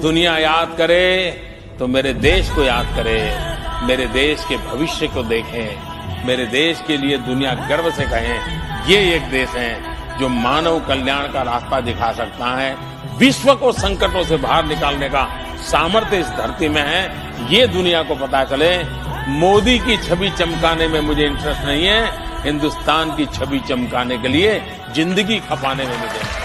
दुनिया याद करे तो मेरे देश को याद करे, मेरे देश के भविष्य को देखें, मेरे देश के लिए दुनिया गर्व से कहें ये एक देश है जो मानव कल्याण का रास्ता दिखा सकता है, विश्व को संकटों से बाहर निकालने का सामर्थ्य इस धरती में है। ये दुनिया को पता चले। मोदी की छवि चमकाने में मुझे इंटरेस्ट नहीं है, हिंदुस्तान की छवि चमकाने के लिए जिंदगी खपाने में मुझे